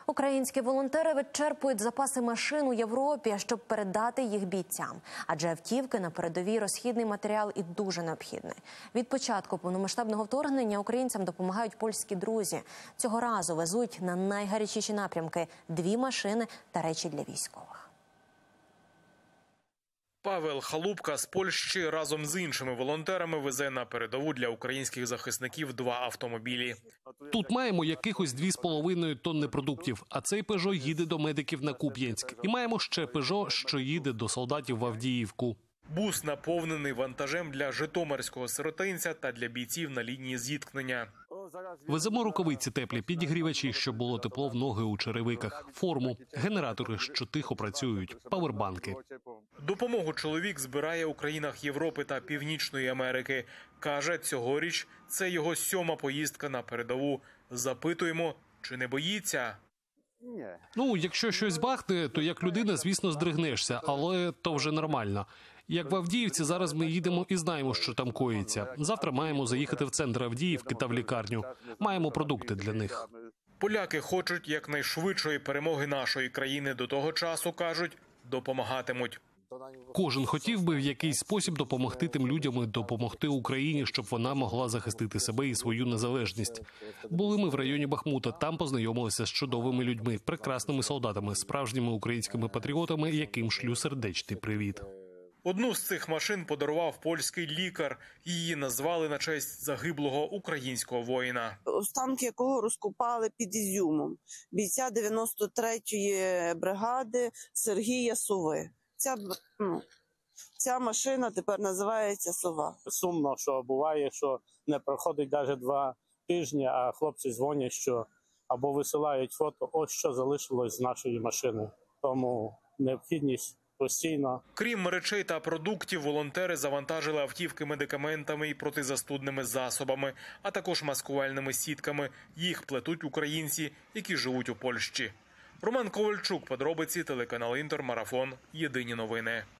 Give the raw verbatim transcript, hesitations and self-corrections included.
Українські волонтери вичерпують запаси машин у Європі, щоб передати їх бійцям. Адже автівки на передовій – розхідний матеріал і дуже необхідний. Від початку повномасштабного вторгнення українцям допомагають польські друзі. Цього разу везуть на найгарячіші напрямки дві машини та речі для військових. Павел Халупка з Польщі разом з іншими волонтерами везе на передову для українських захисників два автомобілі. Тут маємо якихось дві з половиною тонни продуктів, а цей «Пежо» їде до медиків на Куп'янськ. І маємо ще «Пежо», що їде до солдатів в Авдіївку. Бус наповнений вантажем для житомирського сиротинця та для бійців на лінії зіткнення. Веземо рукавиці теплі, підігрівачі, щоб було тепло в ноги у черевиках, форму, генератори, що тихо працюють, павербанки. Допомогу чоловік збирає у країнах Європи та Північної Америки. Каже, цьогоріч це його сьома поїздка на передову. Запитуємо, чи не боїться? Ну, якщо щось бахне, то як людина, звісно, здригнешся, але то вже нормально. Як в Авдіївці, зараз ми їдемо і знаємо, що там коїться. Завтра маємо заїхати в центр Авдіївки та в лікарню. Маємо продукти для них. Поляки хочуть якнайшвидшої перемоги нашої країни. До того часу, кажуть, допомагатимуть. Кожен хотів би в якийсь спосіб допомогти тим людям і допомогти Україні, щоб вона могла захистити себе і свою незалежність. Були ми в районі Бахмута, там познайомилися з чудовими людьми, прекрасними солдатами, справжніми українськими патріотами, яким шлю сердечний привіт. Одну з цих машин подарував польський лікар. Її назвали на честь загиблого українського воїна. Останки якого розкопали під Ізюмом. Бійця дев'яносто третьої бригади Сергія Сови. Ця, ну, ця машина тепер називається «Сова». Сумно, що буває, що не проходить навіть два тижні, а хлопці дзвонять, що або висилають фото, ось що залишилось з нашої машини. Тому необхідність постійно. Крім речей та продуктів, волонтери завантажили автівки медикаментами і протизастудними засобами, а також маскувальними сітками. Їх плетуть українці, які живуть у Польщі. Роман Ковальчук, подробиці, телеканал «Інтер», Марафон, Єдині новини.